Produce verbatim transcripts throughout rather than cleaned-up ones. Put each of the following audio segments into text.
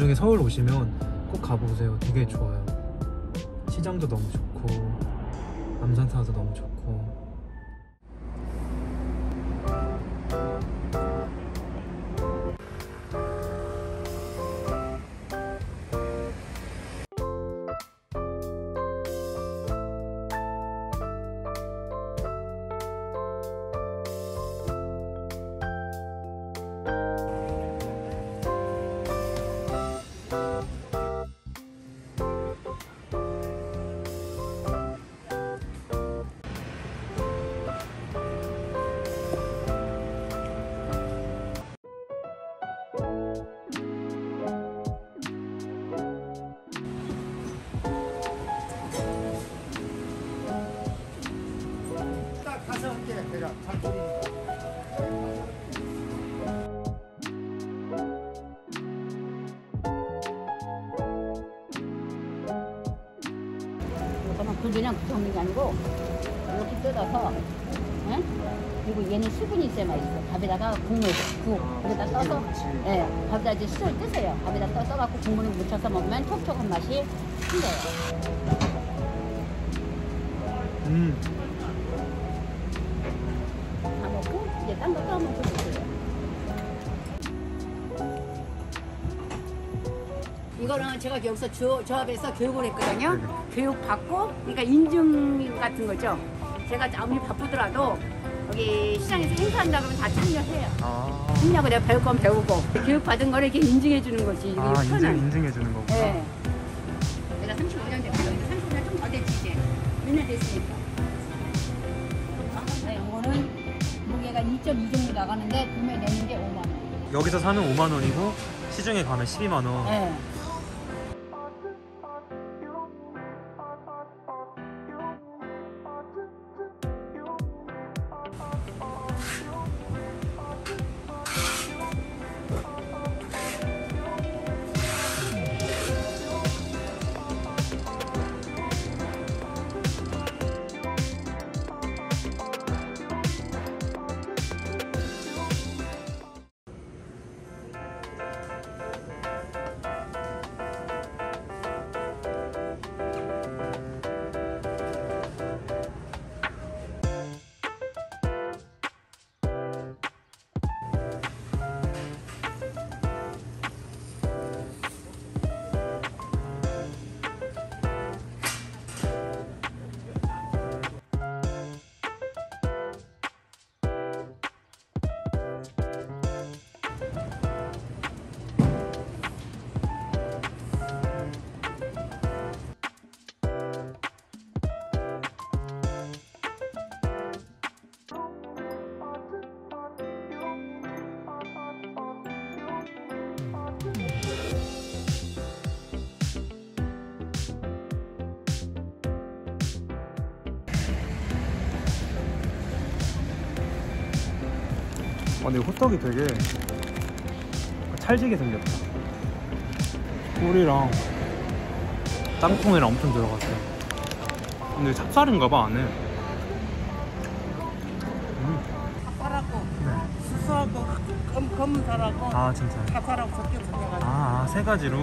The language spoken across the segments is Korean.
나중에 서울 오시면 꼭 가보세요. 되게 좋아요. 시장도 너무 좋고 남산타워도 너무 좋고. 그냥 붙여놓는 게 아니고 이렇게 뜯어서, 응? 그리고 얘는 수분이 있어야 맛있어. 밥에다가 국물, 국 여기다 떠서, 예, 밥에다 이제 술을 뜨세요. 밥에다 떠서 갖고 국물을 묻혀서 먹으면 촉촉한 맛이 생겨요. 음. 다 먹고 이제 딴 거 떠먹고 드세요. 이거는 제가 여기서 조, 조합해서 교육을 했거든요. 네네. 교육 받고, 그러니까 인증 같은 거죠. 제가 아무리 바쁘더라도 여기 시장에서 행사한다 그러면 다 참여해요. 아, 참여하고 내가 배울 건 배우고, 교육 받은 거를 이렇게 인증해 주는 거지. 아 인증, 인증해 주는 거구나. 네. 내가 삼십오 년 됐어. 삼십오 년 좀 더 됐지 이제. 몇 년 됐으니까. 네, 이거는 무게가 이 점 이 정도 나가는데 구매 내는 게 오만 원. 여기서 사면 오만 원이고 시중에 가면 십이만 원. 네. 아, 근데 호떡이 되게 찰지게 생겼다. 꿀이랑 땅콩이랑 엄청 들어갔어요. 근데 찹쌀인가봐 안에. 음. 찹쌀하고 네. 수수하고 검, 검은살하고 아 진짜. 찹쌀하고 섞여서 내가 아, 아, 세 가지로.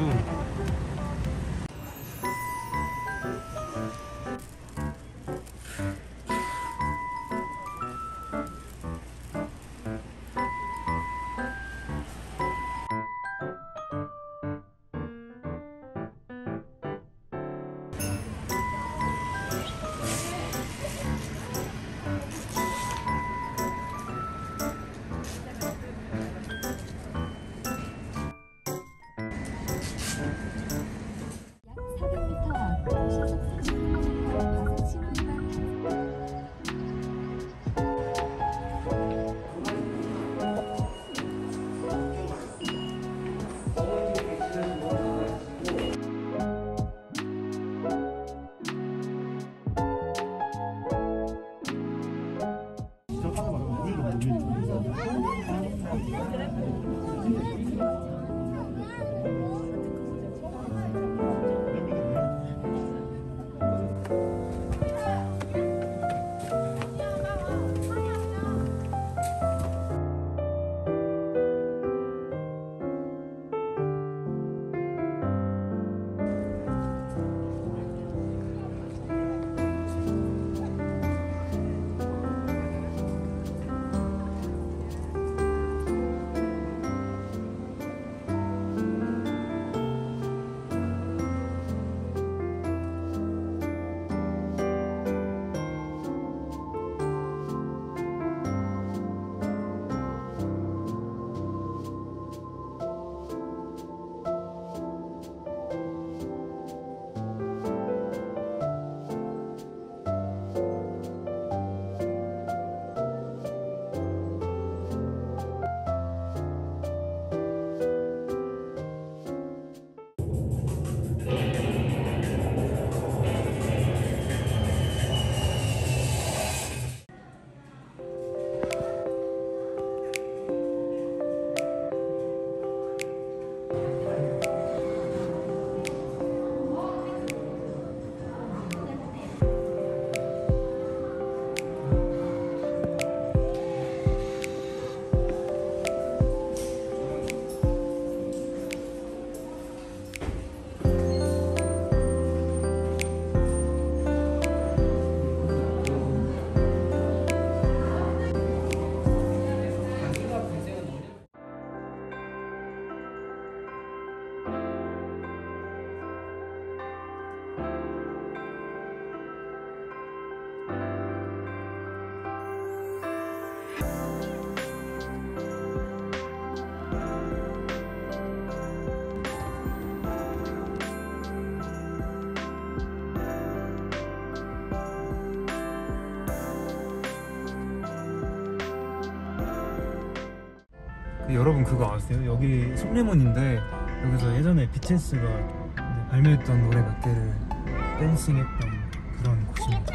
여러분 그거 아세요? 여기 송래문인데 여기서 예전에 비티에스가 발매했던 노래 몇 개를 댄싱했던 그런 곳입니다.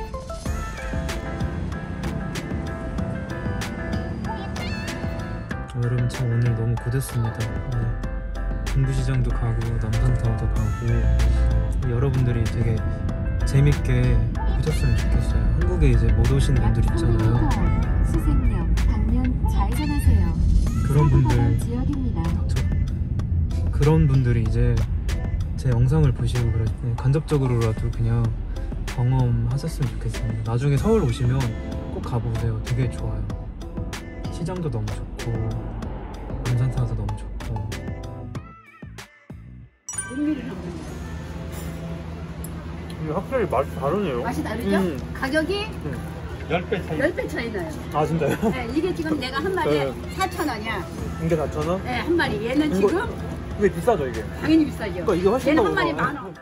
어, 여러분 참 오늘 너무 고됐습니다. 네. 중부시장도 가고 남산타워도 가고 여러분들이 되게 재밌게 보셨으면 좋겠어요. 한국에 이제 못 오신 분들 있잖아요. 수색역 방면 좌회전하세요. 그런 분들 지역입니다. 저, 그런 분들이 이제 제 영상을 보시고 그래, 네, 간접적으로라도 그냥 경험하셨으면 좋겠습니다. 나중에 서울 오시면 꼭 가보세요. 되게 좋아요. 시장도 너무 좋고 남산타워도 너무 좋고. 이게 확실히 맛이 다르네요. 맛이 다르죠? 음. 가격이 십 배 차이. 십 배 차이 나요. 아 진짜요? 네, 이게 지금 내가 한 마리에 네. 사천 원이야. 이게 사천 원? 네, 한 마리. 얘는 이거- 지금 이게 비싸죠 이게? 당연히 비싸죠. 그러니까 이게 훨씬 얘는 더 한 마리 오르네. 만 원.